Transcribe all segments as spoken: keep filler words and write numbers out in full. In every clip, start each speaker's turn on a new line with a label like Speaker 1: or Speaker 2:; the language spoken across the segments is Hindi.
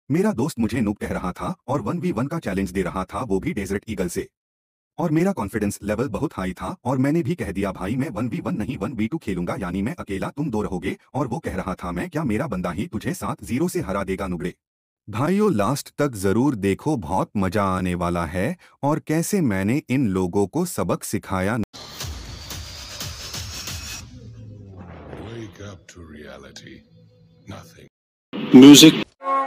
Speaker 1: मेरा दोस्त मुझे नूब कह रहा था और वन वी वन का चैलेंज दे रहा था, वो भी डेजर्ट ईगल से। और मेरा कॉन्फिडेंस लेवल बहुत हाई था और मैंने भी कह दिया भाई मैं वन वी वन नहीं वन वी टू खेलूंगा, यानी मैं अकेला तुम दो रहोगे। और वो कह रहा था मैं क्या, मेरा बंदा ही तुझे सात जीरो से हरा देगा नुबड़े। भाइयों लास्ट तक जरूर देखो, बहुत मजा आने वाला है और कैसे मैंने इन लोगों को सबक सिखाया।
Speaker 2: Wake up to reality. Nothing.
Speaker 3: Music.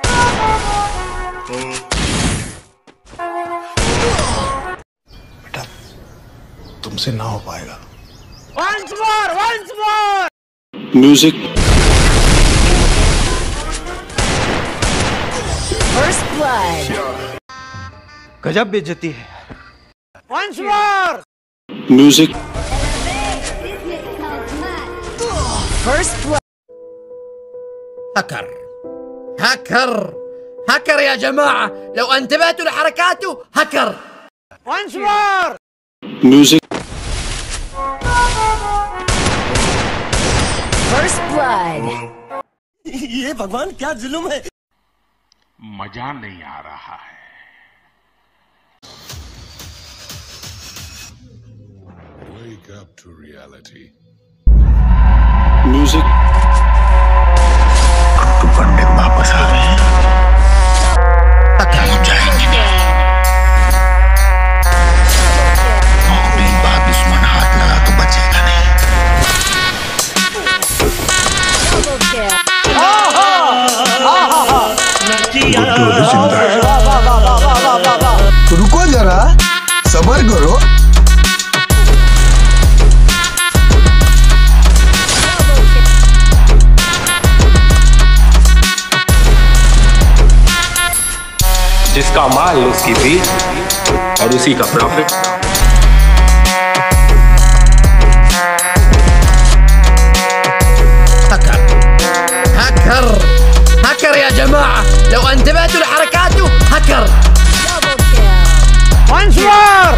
Speaker 4: बेटा तुमसे ना हो पाएगा।
Speaker 5: Once more, once more.
Speaker 3: Music.
Speaker 6: First blood.
Speaker 5: गजब बेइज्जती है। Once more.
Speaker 3: Music.
Speaker 6: First blood.
Speaker 5: هكر هكر هكر يا جماعة، لو انتبهتوا لحركاته هكر. Once more.
Speaker 3: Music.
Speaker 6: First blood.
Speaker 5: ये भगवान क्या जुल्म है।
Speaker 2: मजा नहीं आ रहा है। Wake up to reality.
Speaker 3: Music.
Speaker 4: तो पंडित वापस आ गए हैं। हम जाएंगे नहीं। अपनी बात दुश्मन हाथ लगा तो बचेगा नहीं।
Speaker 6: Double kill.
Speaker 7: रुको जरा, सबर करो।
Speaker 8: जिसका माल उसकी फीस और उसी का profit.
Speaker 5: هكر هكر هكر يا جماعة، لو انتبهتوا لحركاته هكر.
Speaker 6: Double kill.
Speaker 5: Once more.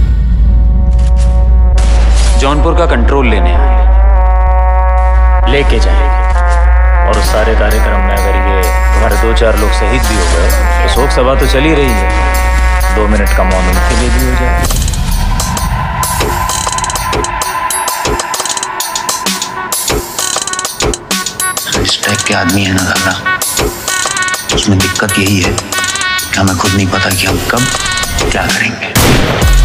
Speaker 8: Jaunpur का कंट्रोल लेने आए, लेके जाएंगे। और उस सारे कार्यक्रम में अगर ये हमारे दो चार लोग शहीद भी हो गए तो शोक सभा तो चली रही है, दो मिनट का मौन उनके लिए भी हो जाए।
Speaker 4: इस टाइप के आदमी है ना दादा, उसमें दिक्कत यही है कि हमें खुद नहीं पता कि हम कब क्या करेंगे।